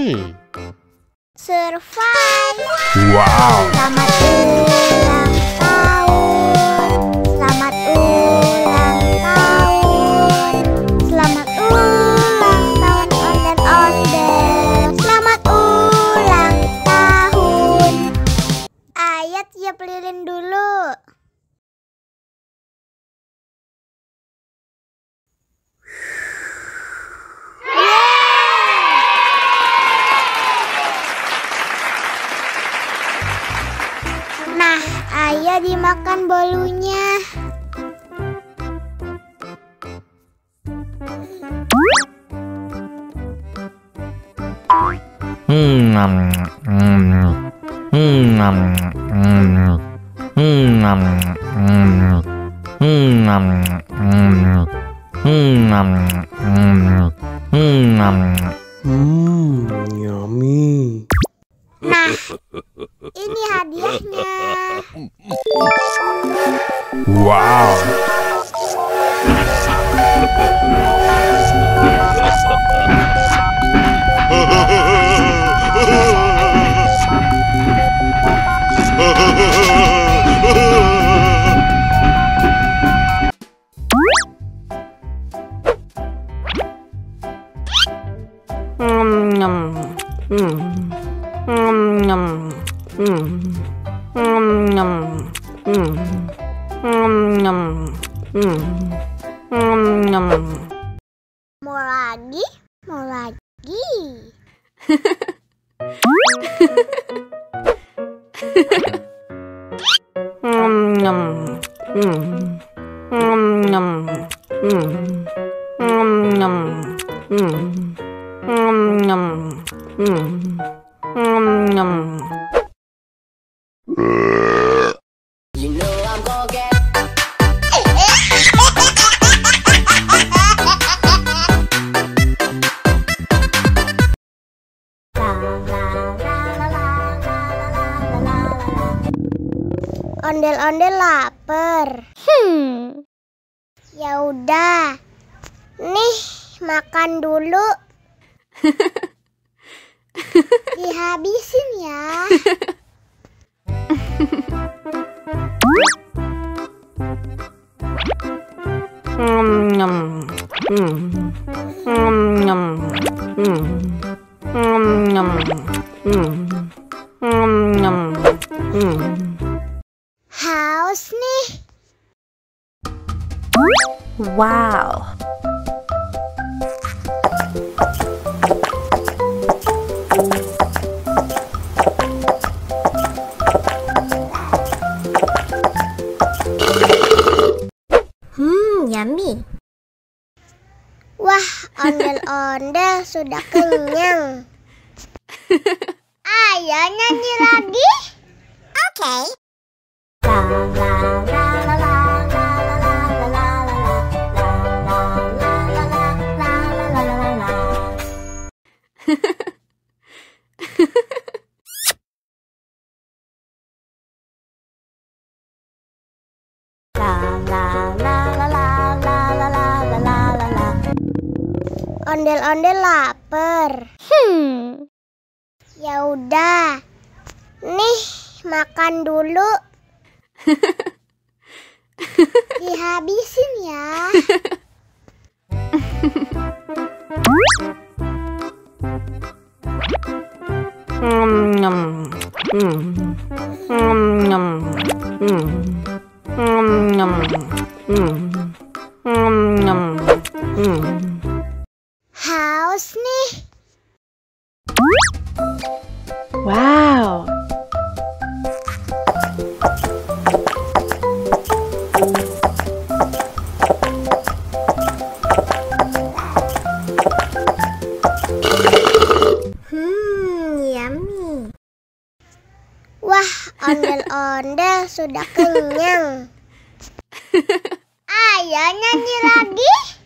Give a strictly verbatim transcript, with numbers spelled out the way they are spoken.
Yummy. Survive. Wow. Selamat ulang tahun. Selamat ulang tahun. Selamat ulang tahun ondel-ondel. Selamat ulang tahun. Ayo tiup lilin dulu. Nah, ayo dimakan bolunya. Hmm, nom, mm, mm, nom, mm, mm, nom, mm, mm, nom, mm, mm, nom, mm, mm, nom. Hmm, yummy. Nah, ini hadiahnya. Wow. Mau lagi? Mau lagi? You know I'm gonna get Ondel-ondel lapar. Hmm. Ya udah. Nih, makan dulu. Dihabisin ya. Haus nih. Wow. Hmm, yummy. Wah, ondel-ondel sudah kenyang. Ayo nyanyi lagi. Oke. Ondel-ondel lapar. Hmm. Ya udah. Nih, makan dulu. Dihabisin ya. Haus nih. Wow. Hmm, yummy. Wah, ondel-ondel sudah kenyang. Ayo nyanyi lagi.